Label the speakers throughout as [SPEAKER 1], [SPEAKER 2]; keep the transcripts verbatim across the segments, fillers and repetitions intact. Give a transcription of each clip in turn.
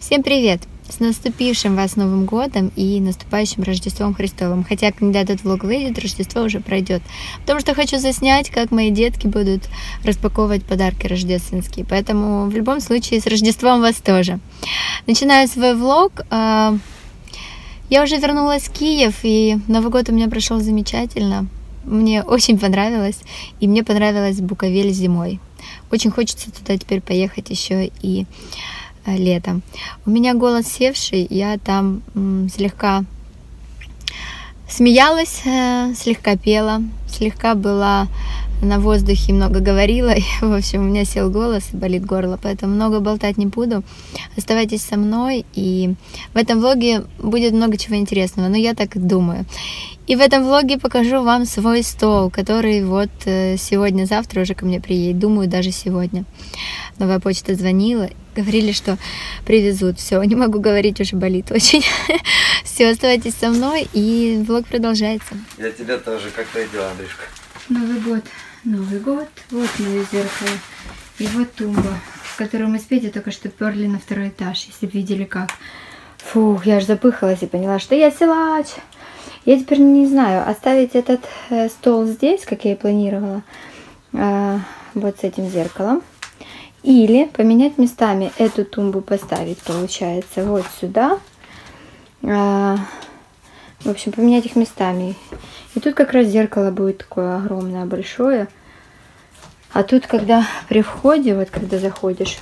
[SPEAKER 1] Всем привет! С наступившим вас Новым годом и наступающим Рождеством Христовым. Хотя, когда этот влог выйдет, Рождество уже пройдет. Потому что хочу заснять, как мои детки будут распаковывать подарки рождественские. Поэтому в любом случае с Рождеством вас тоже. Начинаю свой влог. Я уже вернулась в Киев, и Новый год у меня прошел замечательно. Мне очень понравилось, и мне понравилась Буковель зимой. Очень хочется туда теперь поехать еще и летом. У меня голос севший, я там м, слегка смеялась, э, слегка пела, слегка была на воздухе, много говорила. И, в общем, у меня сел голос и болит горло, поэтому много болтать не буду. Оставайтесь со мной, и в этом влоге будет много чего интересного, но я так думаю. И в этом влоге покажу вам свой стол, который вот сегодня-завтра уже ко мне приедет. Думаю, даже сегодня. Новая почта звонила, говорили, что привезут. Все, не могу говорить, уже болит очень. Все, оставайтесь со мной, и влог продолжается.
[SPEAKER 2] Я тебя тоже. Как твои дела, Андрюшка?
[SPEAKER 1] Новый год. Новый год. Вот мое зеркало. И вот тумба, в которую мы с Петей только что перли на второй этаж, если бы видели как. Фух, я аж запыхалась и поняла, что я силач. Я теперь не знаю, оставить этот э, стол здесь, как я и планировала, э, вот с этим зеркалом, или поменять местами эту тумбу, поставить, получается, вот сюда. Э, в общем, поменять их местами. И тут как раз зеркало будет такое огромное, большое. А тут, когда при входе, вот когда заходишь,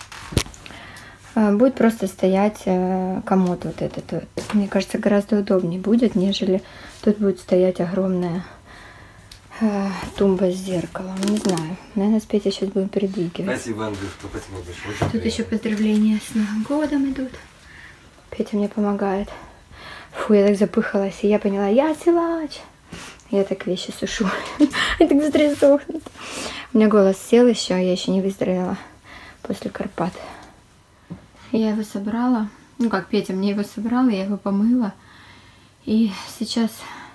[SPEAKER 1] будет просто стоять комод вот этот вот. Мне кажется, гораздо удобнее будет, нежели тут будет стоять огромная э, тумба с зеркалом. Не знаю. Наверное, с Петей сейчас будем передвигивать.
[SPEAKER 2] Спасибо, Андрюшка, спасибо большое.
[SPEAKER 1] Тут приятно. Еще поздравления с Новым годом идут. Петя мне помогает. Фу, я так запыхалась, и я поняла, я силач. Я так вещи сушу. Они так быстрее сохнут. У меня голос сел еще, я еще не выздоровела после Карпат. Я его собрала, ну как Петя мне его собрала, я его помыла. И сейчас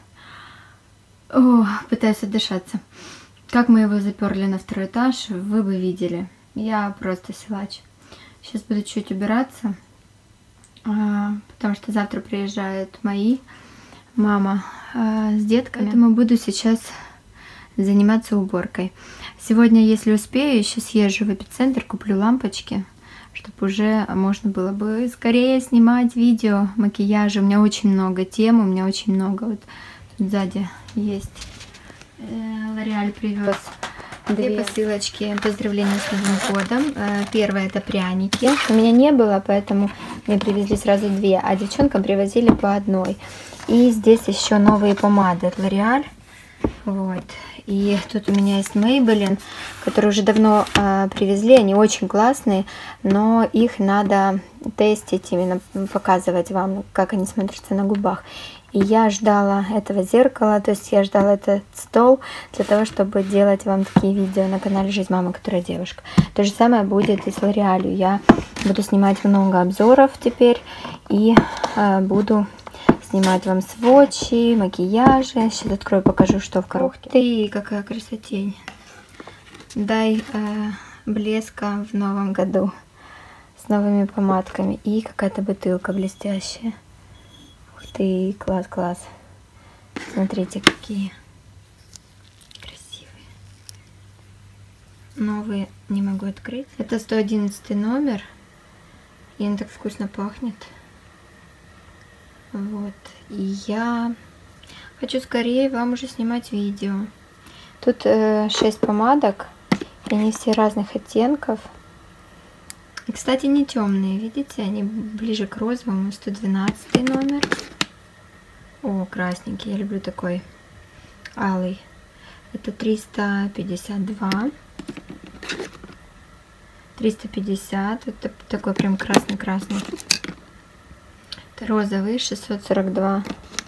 [SPEAKER 1] о, пытаюсь отдышаться. Как мы его заперли на второй этаж, вы бы видели. Я просто силач. Сейчас буду чуть убираться, потому что завтра приезжают мои мама с детками. Поэтому буду сейчас заниматься уборкой. Сегодня, если успею, еще съезжу в эпицентр, куплю лампочки, чтобы уже можно было бы скорее снимать видео, макияжа. У меня очень много тем, у меня очень много. Вот тут сзади есть. L'Oréal привез две посылочки поздравления с Новым годом. Первая — это пряники. У меня не было, поэтому мне привезли сразу две, а девчонкам привозили по одной. И здесь еще новые помады от L'Oréal. Вот. И тут у меня есть Maybelline, которые уже давно э, привезли. Они очень классные, но их надо тестить, именно показывать вам, как они смотрятся на губах. И я ждала этого зеркала, то есть я ждала этот стол для того, чтобы делать вам такие видео на канале «Жизнь мамы, которая девушка». То же самое будет и с L'Oréal. Я буду снимать много обзоров теперь и э, буду снимать вам сводчи, макияжи. Сейчас открою, покажу, что в коробке. Ты, какая красотень. Дай э, блеска в новом году. С новыми помадками. И какая-то бутылка блестящая. Ух ты, класс, класс. Смотрите, какие красивые. Новые не могу открыть. Это сто одиннадцатый номер. И он так вкусно пахнет. Вот, и я хочу скорее вам уже снимать видео. Тут э, шесть помадок, и они все разных оттенков. И, кстати, не темные, видите, они ближе к розовому. Сто двенадцатый номер. О, красненький, я люблю такой алый. Это триста пятьдесят два. триста пятьдесят, это такой прям красный-красный. Розовый, шестьсот сорок два.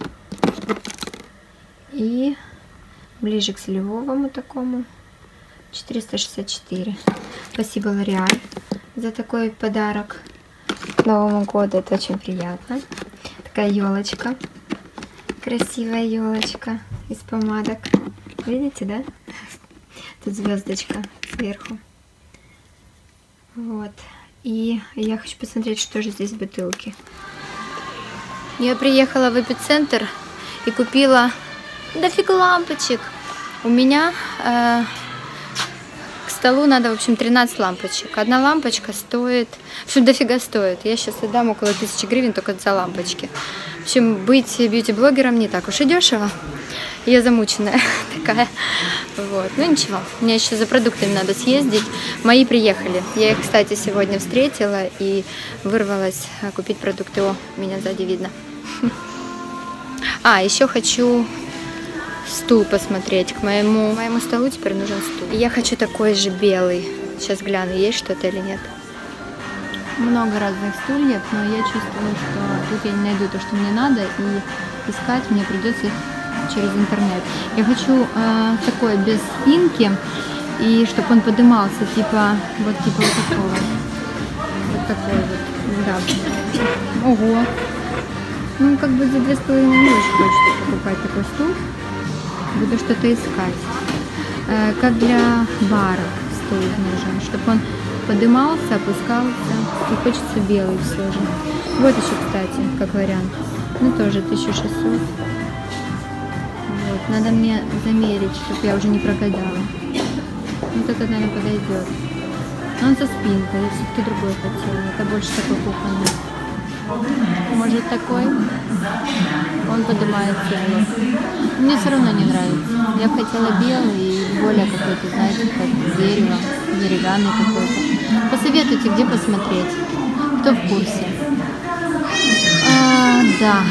[SPEAKER 1] И ближе к сливовому такому, четыреста шестьдесят четыре. Спасибо, L'Oréal, за такой подарок к Новому году. Это очень приятно. Такая елочка. Красивая елочка из помадок. Видите, да? Тут звездочка сверху. Вот. И я хочу посмотреть, что же здесь в бутылке. Я приехала в эпицентр и купила дофига лампочек. У меня э, к столу надо, в общем, тринадцать лампочек. Одна лампочка стоит, в общем, дофига стоит. Я сейчас отдам около тысячи гривен только за лампочки. В общем, быть бьюти-блогером не так уж и дешево. Я замученная такая. Вот. Ну ничего, мне еще за продуктами надо съездить. Мои приехали. Я их, кстати, сегодня встретила и вырвалась купить продукты. О, меня сзади видно. А, еще хочу стул посмотреть. К моему, моему столу теперь нужен стул. И я хочу такой же белый. Сейчас гляну, есть что-то или нет. Много разных стульев, но я чувствую, что тут я не найду то, что мне надо, и искать мне придется их через интернет. Я хочу э, такой без спинки, и чтобы он поднимался, типа вот типа вот такого. Вот такой вот, да. Ого. Ну, как бы за две с половиной не очень хочется покупать такой стул. Буду что-то искать. Э, как для бара стул нужен, чтобы он поднимался, опускался. И хочется белый все же. Вот еще, кстати, как вариант. Ну, тоже тысяча шестьсот. Вот. Надо мне замерить, чтобы я уже не прогадала. Вот это, наверное, подойдет. Но он со спинкой. Я все-таки другой хотела. Это больше такой кухонный. Может такой? Он поднимается. Мне все равно не нравится. Я бы хотела белый и более какой-то, знаете, как дерево, деревянный какой-то. Посоветуйте, где посмотреть. Кто в курсе? А, да.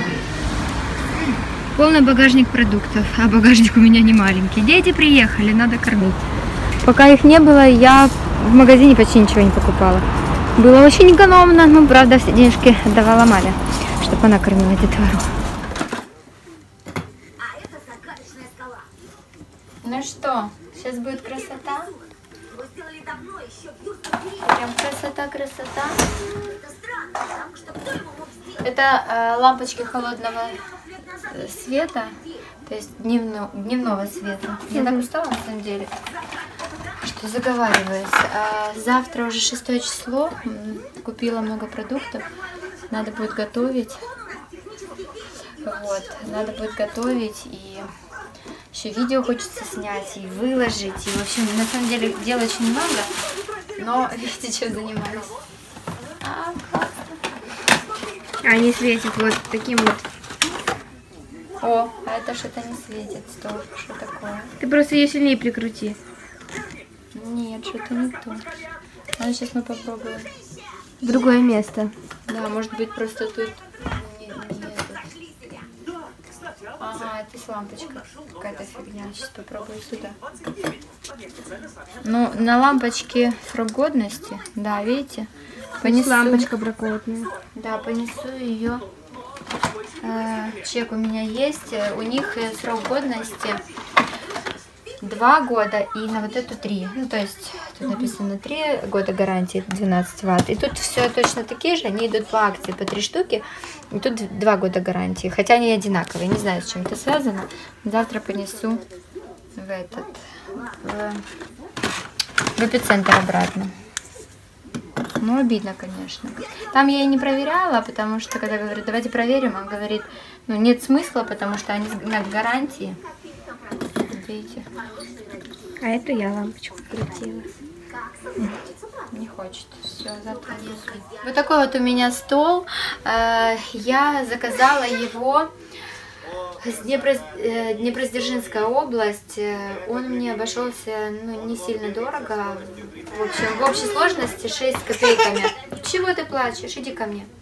[SPEAKER 1] Полный багажник продуктов. А багажник у меня не маленький. Дети приехали, надо кормить. Пока их не было, я в магазине почти ничего не покупала. Было очень экономно, но, правда, все денежки отдавала маме, чтобы она кормила детвору. Ну что, сейчас будет красота? Прям красота, красота. Это э, лампочки холодного света, то есть дневно, дневного света. Я так устала, на самом деле, что заговариваюсь. А завтра уже шестое число, купила много продуктов, надо будет готовить. Вот, надо будет готовить, и еще видео хочется снять и выложить. И, в общем, на самом деле дела очень много, но видите, чем занимаюсь. А, классно. Они светят вот таким вот. О, а это что-то не светит. Стоп, что такое?
[SPEAKER 3] Ты просто ее сильнее прикрути.
[SPEAKER 1] Нет, что-то не то. А сейчас мы попробуем.
[SPEAKER 3] Другое место.
[SPEAKER 1] Да, может быть, просто тут не, не Ага, это с лампочкой какая-то фигня. Сейчас попробую сюда. Ну, на лампочке срок годности, да, видите? Понесу.
[SPEAKER 3] Лампочка бракотная.
[SPEAKER 1] Да, понесу ее. Э, чек у меня есть. У них срок годности два года и на вот эту три. Ну, то есть тут написано три года гарантии, двенадцать ватт. И тут все точно такие же. Они идут по акции по три штуки. И тут два года гарантии. Хотя они одинаковые. Не знаю, с чем это связано. Завтра понесу в этот в, в эпицентр обратно. Ну, обидно, конечно. Там я и не проверяла, потому что, когда говорят, давайте проверим, он говорит, ну, нет смысла, потому что они на гарантии. Видите?
[SPEAKER 3] А это я лампочку крутила.
[SPEAKER 1] Не хочет. Все, завтра везу. Вот такой вот у меня стол. Я заказала его с Днепродзержинская область. Он мне обошелся, ну, не сильно дорого. В общем, в общей сложности шесть с копейками. Чего ты плачешь? Иди ко мне.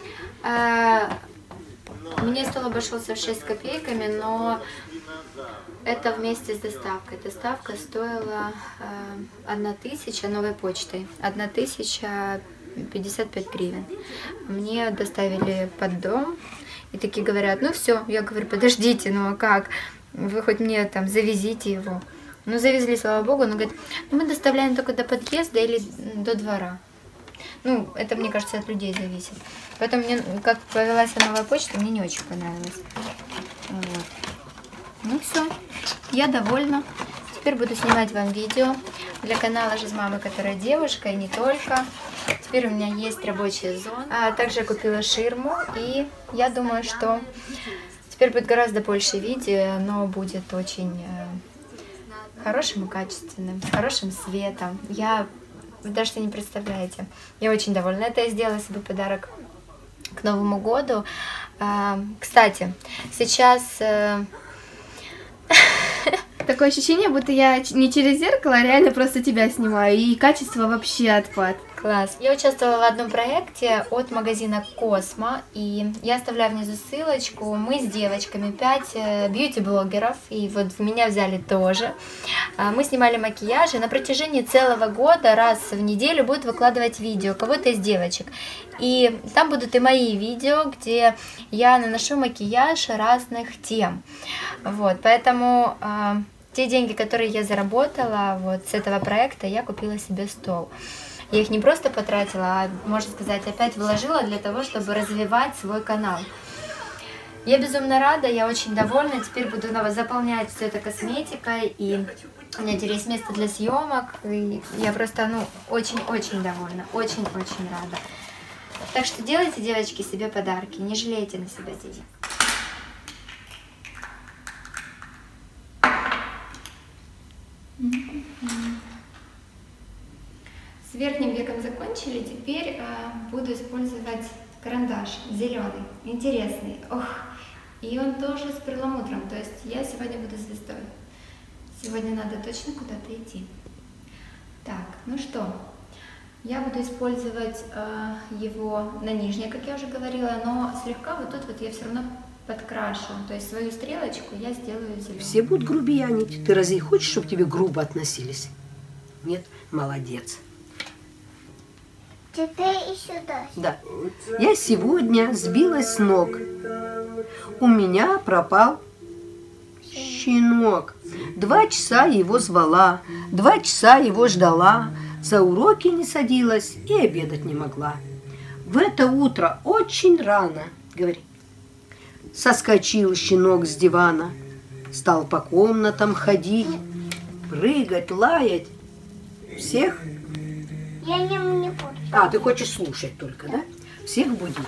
[SPEAKER 1] Мне стол обошелся в шесть с копейками, но это вместе с доставкой. Доставка стоила одна тысяча новой почтой. одна тысяча пятьдесят пять гривен. Мне доставили под дом. И такие говорят, ну все. Я говорю, подождите, ну а как? Вы хоть мне там завезите его. Ну завезли, слава богу. Он говорит, ну, мы доставляем только до подъезда или до двора. Ну, это, мне кажется, от людей зависит. Поэтому мне, как повелась новая почта, мне не очень понравилось. Вот. Ну все, я довольна. Теперь буду снимать вам видео для канала «Жизнь мамы, которая девушка», и не только. Теперь у меня есть рабочая зона. А также я купила ширму, и я думаю, что теперь будет гораздо больше видео, но будет очень э, хорошим и качественным, с хорошим светом. Я, вы даже не представляете, я очень довольна. Это я сделала себе подарок к Новому году. А, кстати, сейчас... Э,
[SPEAKER 3] Такое ощущение, будто я не через зеркало, а реально просто тебя снимаю. И качество вообще отпад.
[SPEAKER 1] Класс. Я участвовала в одном проекте от магазина Космо, и я оставляю внизу ссылочку. Мы с девочками, пять бьюти-блогеров, и вот меня взяли тоже. Мы снимали макияжи. На протяжении целого года раз в неделю будут выкладывать видео кого-то из девочек. И там будут и мои видео, где я наношу макияж разных тем. Вот, поэтому э, те деньги, которые я заработала вот с этого проекта, я купила себе стол. Я их не просто потратила, а, можно сказать, опять вложила для того, чтобы развивать свой канал. Я безумно рада, я очень довольна. Теперь буду заполнять все это косметикой, и у меня теперь есть место для съемок. И я просто, ну, очень-очень довольна, очень-очень рада. Так что делайте, девочки, себе подарки, не жалейте на себя денег. С верхним веком закончили, теперь э, буду использовать карандаш зеленый, интересный. Ох, и он тоже с перламутром, то есть я сегодня буду звездой. Сегодня надо точно куда-то идти. Так, ну что, я буду использовать э, его на нижнее, как я уже говорила, но слегка вот тут вот я все равно подкрашу, то есть свою стрелочку я сделаю зеленой.
[SPEAKER 4] Все будут грубиянить. Ты разве хочешь, чтобы к тебе грубо относились? Нет? Молодец.
[SPEAKER 5] Теперь и сюда.
[SPEAKER 4] Да. Я сегодня сбилась с ног. У меня пропал щенок. Два часа его звала, два часа его ждала, за уроки не садилась и обедать не могла. В это утро очень рано, говори, соскочил щенок с дивана, стал по комнатам ходить, прыгать, лаять. Всех?
[SPEAKER 5] Я не, не буду.
[SPEAKER 4] А, ты хочешь слушать только, да? Всех будить.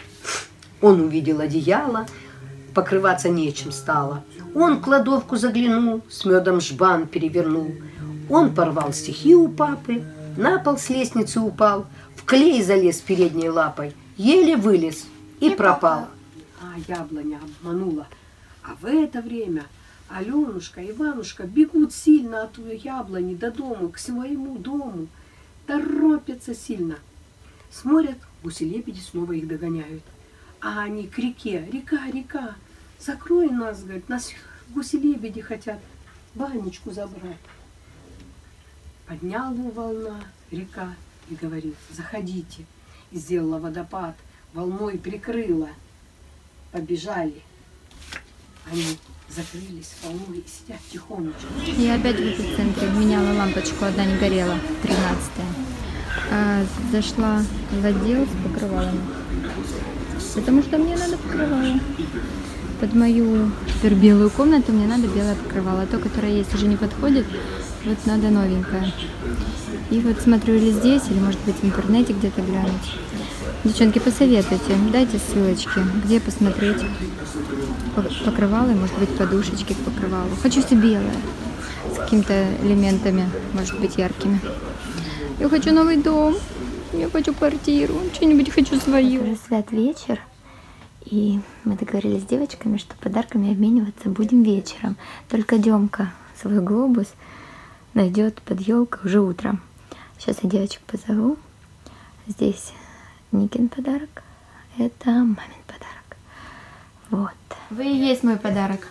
[SPEAKER 4] Он увидел одеяло, покрываться нечем стало. Он в кладовку заглянул, с медом жбан перевернул. Он порвал стихи у папы, на пол с лестницы упал, в клей залез передней лапой, еле вылез и, и пропал. А яблоня обманула. А в это время Аленушка и Иванушка бегут сильно от яблони до дому, к своему дому. Торопятся сильно. Смотрят, гуси-лебеди снова их догоняют. А они к реке. Река, река, закрой нас, говорит, нас гуси-лебеди хотят банечку забрать. Подняла волна река и говорит, заходите. И сделала водопад, волной прикрыла. Побежали. Они закрылись волной и сидят тихонечко.
[SPEAKER 1] Я опять в эпицентре меняла лампочку, одна не горела, тринадцатая. А, зашла в отдел с покрывалами, потому что мне надо покрывало. Под мою теперь белую комнату мне надо белое покрывало. То, которое есть, уже не подходит, вот надо новенькое. И вот смотрю или здесь, или может быть в интернете где-то глянуть. Девчонки, посоветуйте, дайте ссылочки, где посмотреть покрывало, может быть, подушечки к покрывалу. Хочу все белое, с какими-то элементами, может быть, яркими. Я хочу новый дом, я хочу квартиру, что-нибудь хочу свою. Уже свят вечер, и мы договорились с девочками, что подарками обмениваться будем вечером. Только Демка свой глобус найдет под елкой уже утром. Сейчас я девочек позову. Здесь Никин подарок, это мамин подарок. Вот. Вы и есть мой подарок.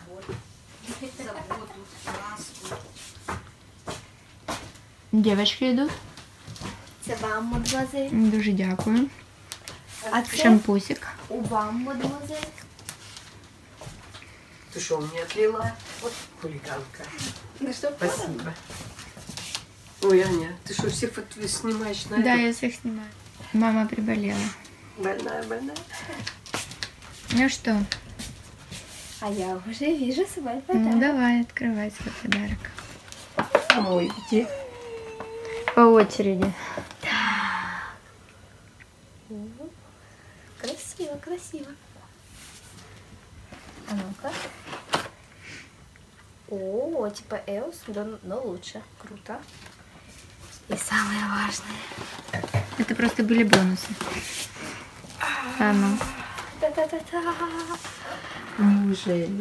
[SPEAKER 1] Девочки идут.
[SPEAKER 5] Це вам, мадемуазель.
[SPEAKER 1] Дуже дякую.
[SPEAKER 5] А це
[SPEAKER 1] Шампусик.
[SPEAKER 5] у вам, мадемуазель.
[SPEAKER 4] Ты что, мне отлила? Вот хулиганка.
[SPEAKER 3] Ну что,
[SPEAKER 4] Спасибо. Ой, Аня, ты что, всех вот снимаешь на
[SPEAKER 1] Да,
[SPEAKER 4] это?
[SPEAKER 1] я всех снимаю. Мама приболела.
[SPEAKER 4] Больная, больная.
[SPEAKER 1] Ну что?
[SPEAKER 3] А я уже вижу свой
[SPEAKER 1] Ну
[SPEAKER 3] подарок.
[SPEAKER 1] давай, открывай свой подарок.
[SPEAKER 4] Ой, где?
[SPEAKER 1] По очереди.
[SPEAKER 3] Красиво, красиво. А ну-ка. О, типа Эос, но, но лучше. Круто. И самое важное.
[SPEAKER 1] Это просто были бонусы. А ну.
[SPEAKER 3] Та-та-та-та.
[SPEAKER 4] Неужели?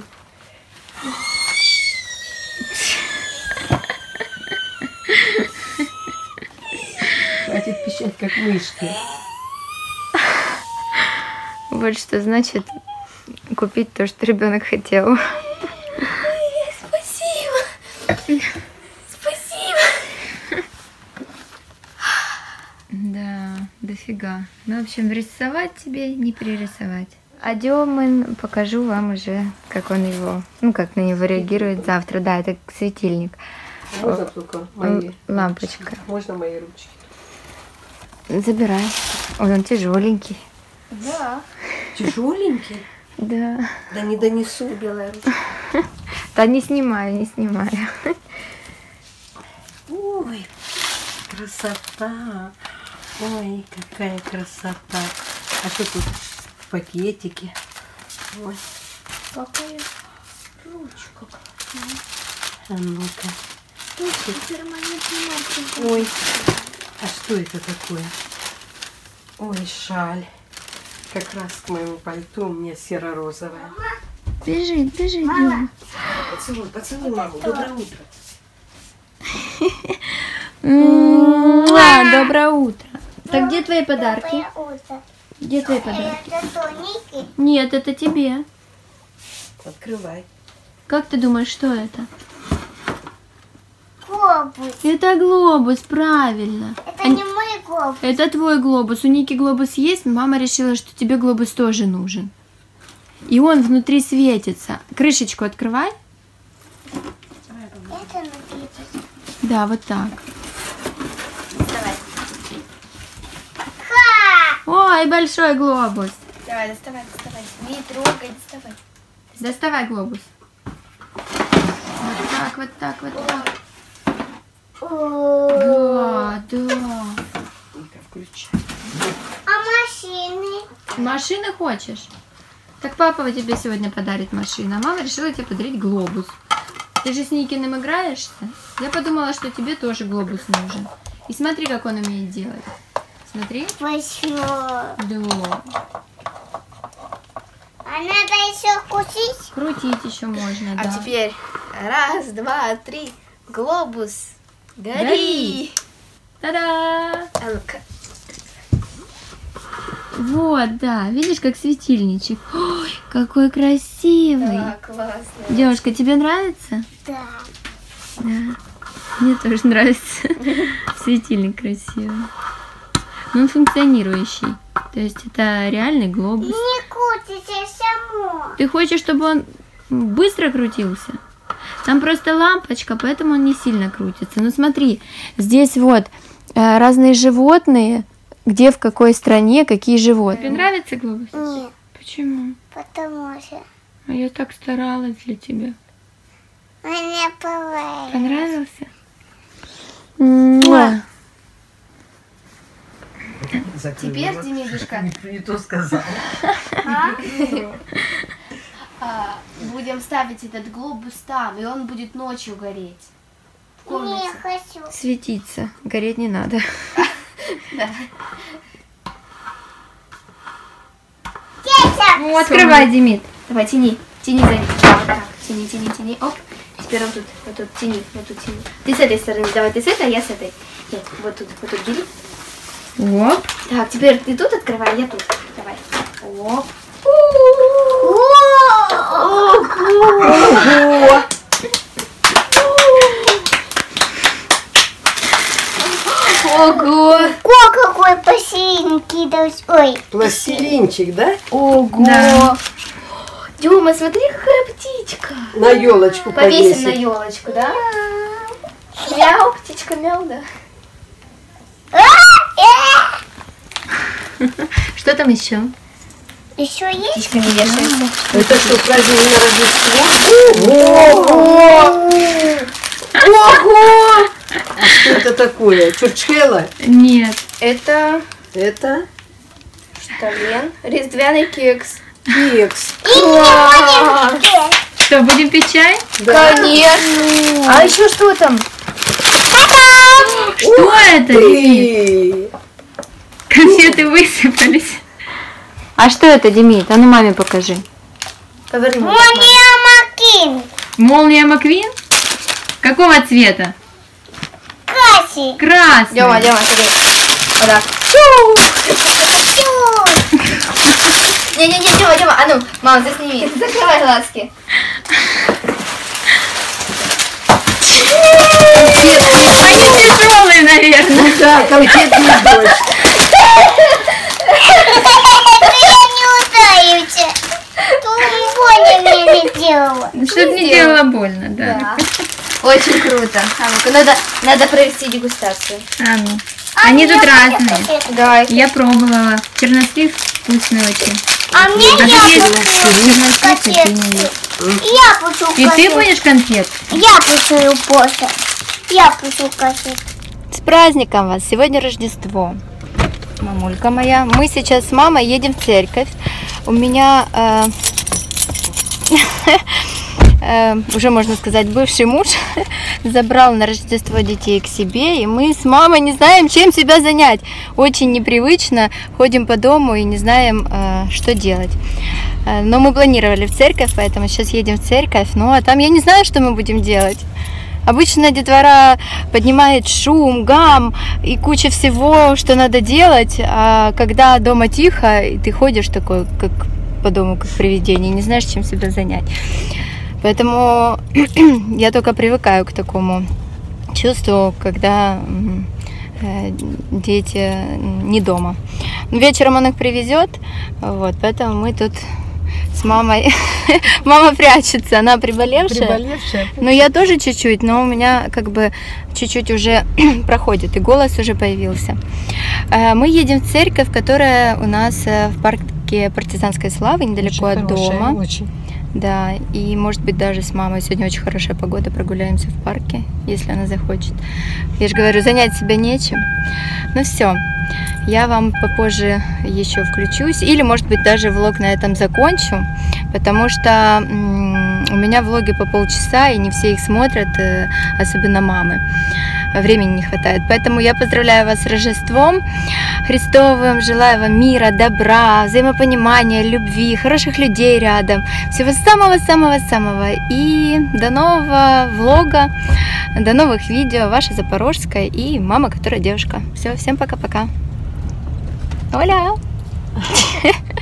[SPEAKER 4] Хватит пищать, как мышки.
[SPEAKER 1] Вот что значит купить то, что ребенок хотел.
[SPEAKER 3] Спасибо. Спасибо.
[SPEAKER 1] Да, дофига. Ну, в общем, рисовать тебе не перерисовать. А Демон покажу вам уже, как он его, ну, как на него реагирует завтра. Да, это светильник.
[SPEAKER 4] Можно только мои
[SPEAKER 1] Лампочка.
[SPEAKER 4] ручки? Можно мои ручки?
[SPEAKER 1] Забирай. Ой, он тяжеленький.
[SPEAKER 3] Да.
[SPEAKER 4] Тяжеленький?
[SPEAKER 1] Да.
[SPEAKER 4] Да не донесу.
[SPEAKER 3] Белая ручка.
[SPEAKER 1] Да не снимаю, не снимаю.
[SPEAKER 4] Ой, красота. Ой, какая красота. А что тут в пакетике? Ой,
[SPEAKER 3] Какая ручка.
[SPEAKER 4] а ну-ка.
[SPEAKER 3] Перманентный.
[SPEAKER 4] Ой, а что это такое? Ой, шаль. Как раз к моему пальто у меня серо-розовая.
[SPEAKER 1] Бежит, бежит, Дема.
[SPEAKER 4] Поцелуй, поцелуй маму. Доброе утро.
[SPEAKER 1] Муа, доброе утро. Так где твои подарки?
[SPEAKER 5] Доброе утро.
[SPEAKER 1] Где твои подарки?
[SPEAKER 5] Это Тоники.
[SPEAKER 1] Нет, это тебе.
[SPEAKER 4] Открывай.
[SPEAKER 1] Как ты думаешь, что это?
[SPEAKER 5] Глобус.
[SPEAKER 1] Это глобус, правильно.
[SPEAKER 5] Это не мой глобус.
[SPEAKER 1] Это твой глобус. У Ники глобус есть, мама решила, что тебе глобус тоже нужен. И он внутри светится. Крышечку открывай.
[SPEAKER 5] Это напиток.
[SPEAKER 1] Да, вот так.
[SPEAKER 3] Давай.
[SPEAKER 5] Ха!
[SPEAKER 1] Ой, большой глобус.
[SPEAKER 3] Давай, доставай, доставай. Не трогай, доставай.
[SPEAKER 1] Доставай глобус. Вот так, вот так, вот так.
[SPEAKER 5] О,
[SPEAKER 1] Да, да.
[SPEAKER 4] Ника, включай.
[SPEAKER 5] А машины?
[SPEAKER 1] Машины хочешь? Так папа тебе сегодня подарит машину, а мама решила тебе подарить глобус. Ты же с Никиным играешься? Я подумала, что тебе тоже глобус нужен. И смотри, как он умеет делать. Смотри.
[SPEAKER 5] Спасибо.
[SPEAKER 1] Да.
[SPEAKER 5] А надо еще кусить?
[SPEAKER 1] Крутить еще можно,
[SPEAKER 3] А
[SPEAKER 1] да.
[SPEAKER 3] теперь раз, два, три. Глобус. Гори.
[SPEAKER 1] Гори. Та-да!
[SPEAKER 3] А ну-ка.
[SPEAKER 1] Вот, да. Видишь, как светильничек. Ой, какой красивый.
[SPEAKER 3] Да, классно.
[SPEAKER 1] Девушка, тебе нравится?
[SPEAKER 5] Да.
[SPEAKER 1] Да. Мне тоже нравится. Светильник красивый. Но он функционирующий. То есть это реальный глобус.
[SPEAKER 5] Не крутите само.
[SPEAKER 1] Ты хочешь, чтобы он быстро крутился? Там просто лампочка, поэтому он не сильно крутится. Ну смотри, здесь вот э, разные животные, где, в какой стране, какие животные. Тебе нравится глобус?
[SPEAKER 5] Нет,
[SPEAKER 1] Почему?
[SPEAKER 5] потому что
[SPEAKER 1] А я так старалась для тебя.
[SPEAKER 5] мне понравилось.
[SPEAKER 1] Понравился? Муа.
[SPEAKER 3] Теперь, Демидушка,
[SPEAKER 4] Не то сказал.
[SPEAKER 3] а, будем ставить этот глобус там, и он будет ночью гореть. В
[SPEAKER 5] Не
[SPEAKER 3] комнате.
[SPEAKER 5] хочу.
[SPEAKER 1] Светиться. Гореть не надо.
[SPEAKER 5] Кетчуп.
[SPEAKER 1] Ну, открывай, Демид.
[SPEAKER 3] Давай, тяни. Тяни за ним. Вот так. Тяни, тяни, тяни. Оп. Теперь он тут. Вот тут тяни. Вот тут тяни. Ты с этой стороны. Давай, ты с этой, а я с этой. Нет, вот тут. Вот тут бери.
[SPEAKER 1] Оп.
[SPEAKER 3] Так, теперь ты тут открывай, а я тут. Давай. Оп.
[SPEAKER 4] Ого!
[SPEAKER 3] Ого!
[SPEAKER 5] О, какой посерединке дался. Ой,
[SPEAKER 4] Пластилинчик, да?
[SPEAKER 3] Ого!
[SPEAKER 1] Да.
[SPEAKER 3] Дюма, смотри, какая птичка.
[SPEAKER 4] На елочку
[SPEAKER 3] Повесим на
[SPEAKER 4] повесить.
[SPEAKER 3] елочку, да? Мяу, птичка мяу, да.
[SPEAKER 1] Что там еще?
[SPEAKER 5] еще есть?
[SPEAKER 3] Птичка не вешается.
[SPEAKER 4] Это что, праздник на Рождество? Ого! Ого! А что это такое? Чурчхела?
[SPEAKER 1] Нет.
[SPEAKER 3] Это
[SPEAKER 4] Это
[SPEAKER 3] Тален. Різдвяный кекс.
[SPEAKER 4] Кекс.
[SPEAKER 3] Класс!
[SPEAKER 1] Что, будем пить чай?
[SPEAKER 3] Конечно. А еще что там?
[SPEAKER 1] Что это, Демид?
[SPEAKER 4] Эй,
[SPEAKER 1] Конфеты высыпались. А что это, Демид? А ну маме покажи.
[SPEAKER 3] Поверни.
[SPEAKER 5] Моня Макин.
[SPEAKER 1] Молния Маквин? Какого цвета?
[SPEAKER 5] Касси.
[SPEAKER 1] Красный.
[SPEAKER 3] Дема, Дема, смотри. Вот так. Не-не-не, Дема, Дема, а ну, мама, засними. Закрывай глазки.
[SPEAKER 1] Они тяжелые, наверное.
[SPEAKER 4] да, конфетный дождь.
[SPEAKER 5] Я не ударился. Больно мне не делала.
[SPEAKER 1] Чтобы не делала больно, да.
[SPEAKER 3] Да. Очень круто. А ну-ка, надо, надо провести дегустацию.
[SPEAKER 1] А ну. Они тут разные.
[SPEAKER 3] Давай.
[SPEAKER 1] Я пробовала. Чернослив вкусный очень.
[SPEAKER 5] А мне
[SPEAKER 1] А ты
[SPEAKER 5] яблоко.
[SPEAKER 1] чернослив и ты не ешь.
[SPEAKER 5] Я пушу
[SPEAKER 1] И ты будешь конфет?
[SPEAKER 5] Я пушу после. Я пушу конфет.
[SPEAKER 1] С праздником вас! Сегодня Рождество. Мамулька моя. Мы сейчас с мамой едем в церковь. У меня э, э, уже, можно сказать, бывший муж забрал на Рождество детей к себе, и мы с мамой не знаем, чем себя занять. Очень непривычно. Ходим по дому и не знаем, э, что делать. Э, но мы планировали в церковь, поэтому сейчас едем в церковь. Ну, а там я не знаю, что мы будем делать. Обычно детвора поднимает шум, гам и куча всего, что надо делать, а когда дома тихо, и ты ходишь такой, как по дому, как привидение, не знаешь, чем себя занять. Поэтому я только привыкаю к такому чувству, когда э, дети не дома. Вечером он их привезет, вот, поэтому мы тут с мамой. Мама прячется, она приболевшая.
[SPEAKER 4] Приболевшая.
[SPEAKER 1] Ну, я тоже чуть-чуть, но у меня как бы чуть-чуть уже проходит, и голос уже появился. Мы едем в церковь, которая у нас в парке Партизанской славы, недалеко
[SPEAKER 4] Очень
[SPEAKER 1] от
[SPEAKER 4] хорошая,
[SPEAKER 1] дома.
[SPEAKER 4] Очень.
[SPEAKER 1] Да, и может быть даже с мамой. Сегодня очень хорошая погода, прогуляемся в парке, если она захочет. Я же говорю, занять себя нечем. Ну все, я вам попозже еще включусь. Или, может быть, даже влог на этом закончу, потому что м- у меня влоги по полчаса, и не все их смотрят, э, особенно мамы. Времени не хватает. Поэтому я поздравляю вас с Рождеством Христовым, желаю вам мира, добра, взаимопонимания, любви, хороших людей рядом, всего самого-самого-самого. И до нового влога, до новых видео. Ваша Запорожская и мама, которая девушка. Все, всем пока-пока. Оля!